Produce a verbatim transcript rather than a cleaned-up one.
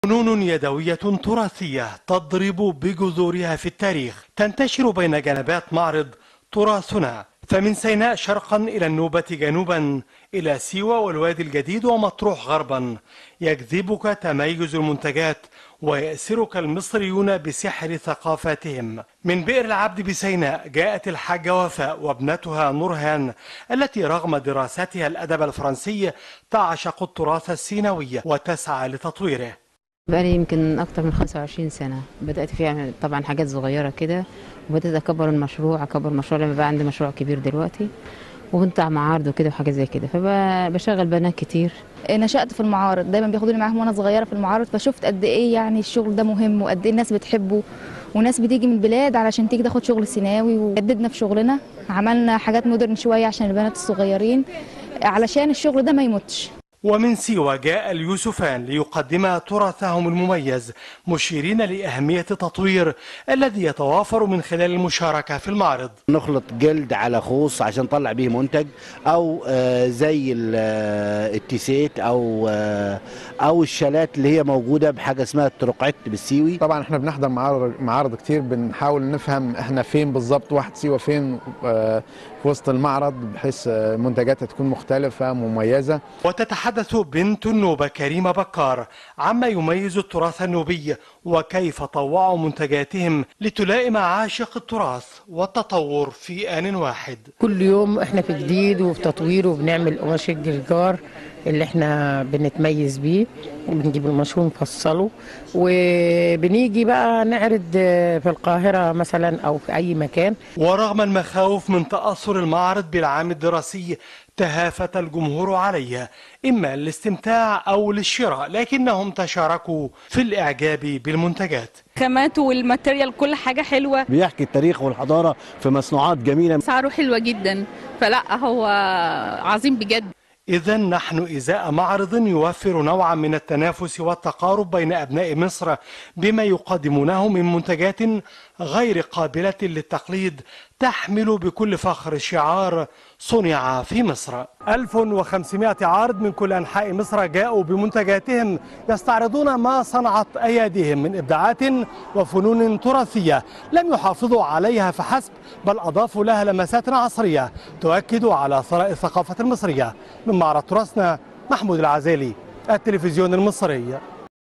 فنون يدوية تراثية تضرب بجذورها في التاريخ، تنتشر بين جنبات معرض تراثنا، فمن سيناء شرقا إلى النوبة جنوبا إلى سيوة والوادي الجديد ومطروح غربا. يجذبك تميز المنتجات ويأسرك المصريون بسحر ثقافاتهم. من بئر العبد بسيناء جاءت الحاجة وفاء وابنتها نورهان التي رغم دراستها الأدب الفرنسي تعشق التراث السيناوي وتسعى لتطويره. بقالي يمكن أكتر من خمسة وعشرين سنة، بدأت فيها طبعا حاجات صغيرة كده وبدأت أكبر المشروع أكبر المشروع لما بقى عندي مشروع كبير دلوقتي وبنطلع معارض وكده وحاجات زي كده، فبشغل بنات كتير. نشأت في المعارض، دايما بياخدوني معاهم وانا صغيره في المعارض، فشفت قد ايه يعني الشغل ده مهم وقد ايه الناس بتحبه، وناس بتيجي من البلاد علشان تيجي تاخد شغل سيناوي. وجددنا في شغلنا، عملنا حاجات مودرن شويه عشان البنات الصغيرين علشان الشغل ده ما يموتش. ومن سيوة جاء اليوسفان ليقدما تراثهم المميز، مشيرين لأهمية التطوير الذي يتوافر من خلال المشاركة في المعرض. نخلط جلد على خوص عشان نطلع به منتج، أو زي التيسيت أو أو الشالات اللي هي موجودة بحاجة اسمها الترقعت بالسيوي. طبعا احنا بنحضر معارض معارض كتير، بنحاول نفهم احنا فين بالظبط، واحد سيوة فين في وسط المعرض، بحيث منتجاتها تكون مختلفة مميزة. وتتحدث بنت النوبة كريمة بكار عما يميز التراث النوبي وكيف طوعوا منتجاتهم لتلائم عاشق التراث والتطور في آن واحد. كل يوم احنا في جديد وفي تطوير، وبنعمل قماش الجرجار اللي احنا بنتميز بيه، بنجيب المشروم نفصله وبنيجي بقى نعرض في القاهرة مثلا أو في أي مكان. ورغم المخاوف من تأثر المعرض بالعام الدراسي تهافت الجمهور عليه إما للاستمتاع أو للشراء، لكنهم تشاركوا في الإعجاب بالمنتجات. خامات والماتيريال كل حاجة حلوة، بيحكي التاريخ والحضارة في مصنوعات جميلة، سعره حلوة جدا، فلا هو عظيم بجد. إذا نحن إزاء معرض يوفر نوعا من التنافس والتقارب بين أبناء مصر بما يقدمونه من منتجات غير قابلة للتقليد، تحمل بكل فخر شعار صنع في مصر. ألف وخمسمائة عارض من كل أنحاء مصر جاءوا بمنتجاتهم يستعرضون ما صنعت أيديهم من إبداعات وفنون تراثية لم يحافظوا عليها فحسب، بل أضافوا لها لمسات عصرية تؤكد على ثراء الثقافة المصرية. من معرض تراثنا، محمود العزالي، التلفزيون المصري.